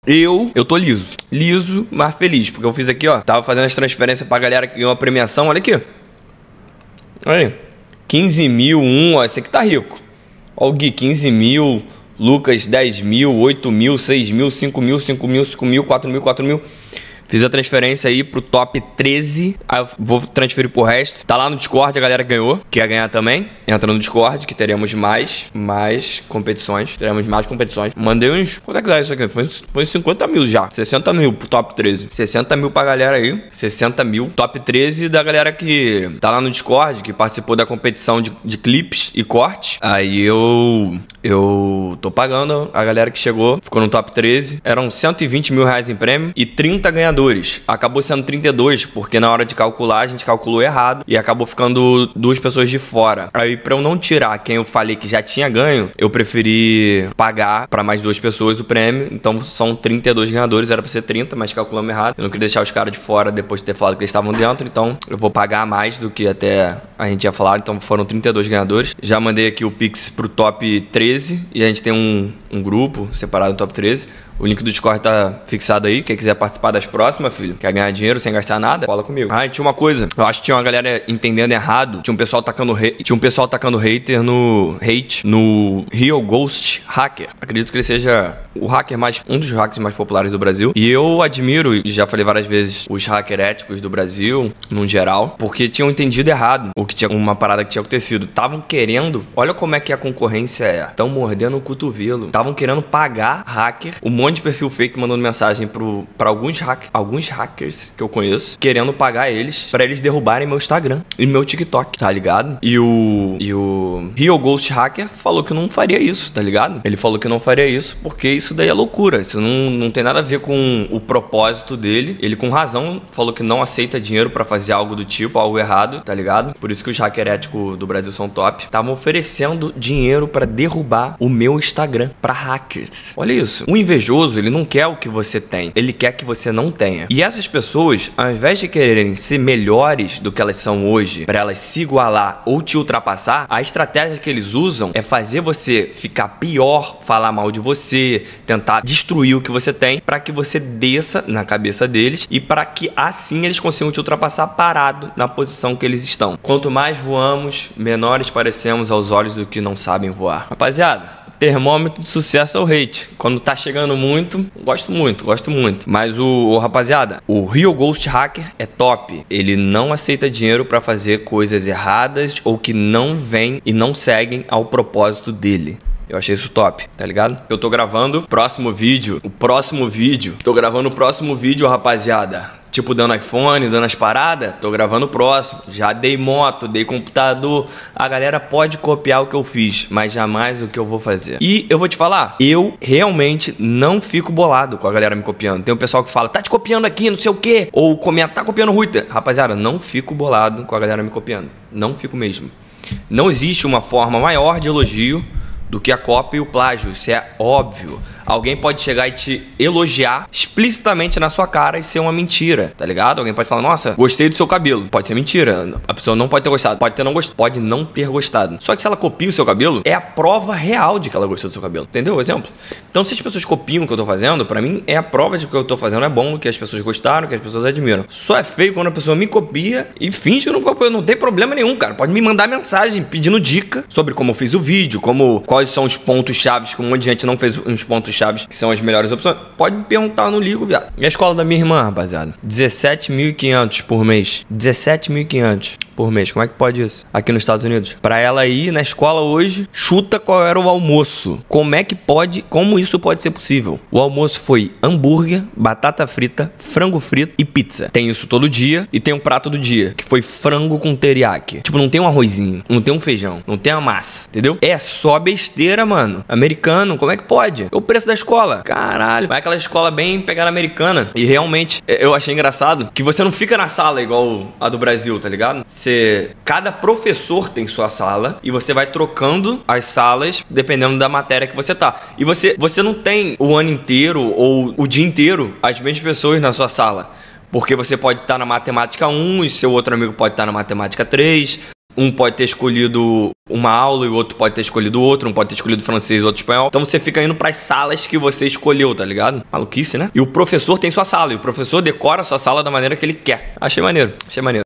Eu tô liso. Liso, mas feliz. Porque eu fiz aqui, ó. Tava fazendo as transferências pra galera que ganhou a premiação. Olha aqui. Olha aí. 15 mil, ó. Esse aqui tá rico. Ó o Gui, 15 mil. Lucas, 10 mil, 8 mil, 6 mil, 5 mil, 5 mil, 5 mil, 4 mil, 4 mil. Fiz a transferência aí pro top 13. Aí eu vou transferir pro resto. Tá lá no Discord, a galera ganhou. Quer ganhar também? Entra no Discord, que teremos mais competições. Teremos mais competições. Mandei uns... Quanto é que dá isso aqui? Foi 50 mil já. 60 mil pro top 13. 60 mil pra galera aí. 60 mil. Top 13 da galera que tá lá no Discord, que participou da competição de clipes e cortes. Aí eu tô pagando a galera que chegou. Ficou no top 13. Eram 120 mil reais em prêmio e 30 ganhadores. Acabou sendo 32, porque na hora de calcular a gente calculou errado e acabou ficando 2 pessoas de fora. Aí pra eu não tirar quem eu falei que já tinha ganho, eu preferi pagar pra mais 2 pessoas o prêmio. Então são 32 ganhadores, era pra ser 30, mas calculamos errado. Eu não queria deixar os caras de fora depois de ter falado que eles estavam dentro, então eu vou pagar mais do que até a gente ia falar. Então foram 32 ganhadores. Já mandei aqui o Pix pro top 13 e a gente tem um grupo separado do top 13. O link do Discord tá fixado aí. Quem quiser participar das próximas, filho, quer ganhar dinheiro sem gastar nada, fala comigo. Ah, e tinha uma coisa. Eu acho que tinha uma galera entendendo errado. Tinha um pessoal tacando hater no Real Ghost Hacker. Acredito que ele seja um dos hackers mais populares do Brasil. E eu admiro, e já falei várias vezes, os hackers éticos do Brasil, no geral, porque tinham entendido errado o que tinha, uma parada que tinha acontecido. Estavam querendo, olha como é que a concorrência é. Estão mordendo o cotovelo. Estavam querendo pagar hacker, um monte de perfil fake mandando mensagem pra alguns hackers que eu conheço, querendo pagar eles pra eles derrubarem meu Instagram e meu TikTok, tá ligado? E o Real Ghost Hacker falou que não faria isso, tá ligado? Ele falou que não faria isso porque isso daí é loucura. Isso não tem nada a ver com o propósito dele. Ele com razão falou que não aceita dinheiro pra fazer algo do tipo, algo errado, tá ligado? Por isso que os hackers éticos do Brasil são top. Estavam oferecendo dinheiro pra derrubar o meu Instagram pra hackers. Olha isso. O invejoso, ele não quer o que você tem. Ele quer que você não tenha. E essas pessoas, ao invés de quererem ser melhores do que elas são hoje, pra elas se igualar ou te ultrapassar, a estratégia que eles usam é fazer você ficar pior, falar mal de você, tentar destruir o que você tem, pra que você desça na cabeça deles e pra que assim eles consigam te ultrapassar parado na posição que eles estão. Quanto mais voamos, menores parecemos aos olhos do que não sabem voar. Rapaziada, termômetro de sucesso é o hate. Quando tá chegando muito, gosto muito. Mas rapaziada, o Real Ghost Hacker é top. Ele não aceita dinheiro pra fazer coisas erradas ou que não vêm e não seguem ao propósito dele. Eu achei isso top, tá ligado? Eu tô gravando o próximo vídeo, rapaziada. Tipo, dando iPhone, dando as paradas, tô gravando o próximo. Já dei moto, dei computador. A galera pode copiar o que eu fiz, mas jamais o que eu vou fazer. E eu vou te falar, eu realmente não fico bolado com a galera me copiando. Tem um pessoal que fala, tá te copiando aqui, não sei o quê. Ou comenta, tá copiando o Ruiter. Rapaziada, não fico bolado com a galera me copiando. Não fico mesmo. Não existe uma forma maior de elogio do que a cópia e o plágio. Isso é óbvio. Alguém pode chegar e te elogiar explicitamente na sua cara e ser uma mentira, tá ligado? Alguém pode falar, nossa, gostei do seu cabelo. Pode ser mentira. A pessoa não pode ter gostado. Pode não ter gostado. Só que se ela copia o seu cabelo, é a prova real de que ela gostou do seu cabelo. Entendeu o exemplo? Então, se as pessoas copiam o que eu tô fazendo, pra mim, é a prova de que o que eu tô fazendo é bom, que as pessoas gostaram, que as pessoas admiram. Só é feio quando a pessoa me copia e finge que eu não copio. Não tem problema nenhum, cara. Pode me mandar mensagem pedindo dica sobre como eu fiz o vídeo, quais são os pontos chaves, que um monte de gente não fez uns pontos chaves que são as melhores opções. Pode me perguntar, no ligo, viado. E a escola da minha irmã, rapaziada? 17.500 por mês. 17.500 por mês. Como é que pode isso? Aqui nos Estados Unidos. Pra ela ir na escola hoje, chuta qual era o almoço. Como isso pode ser possível? O almoço foi hambúrguer, batata frita, frango frito e pizza. Tem isso todo dia e tem um prato do dia, que foi frango com teriyaki. Tipo, não tem um arrozinho, não tem um feijão, não tem uma massa, entendeu? É só besteira, mano. Americano, como é que pode? É o preço da escola. Caralho. Vai aquela escola bem pegada americana. E realmente, eu achei engraçado que você não fica na sala igual a do Brasil, tá ligado? Cada professor tem sua sala e você vai trocando as salas dependendo da matéria que você tá. E você não tem o ano inteiro ou o dia inteiro as mesmas pessoas na sua sala. Porque você pode estar na matemática 1 e seu outro amigo pode estar na matemática 3. Um pode ter escolhido uma aula e o outro pode ter escolhido outro. Um pode ter escolhido francês e outro espanhol. Então você fica indo pras salas que você escolheu, tá ligado? Maluquice, né? E o professor tem sua sala. E o professor decora a sua sala da maneira que ele quer. Achei maneiro.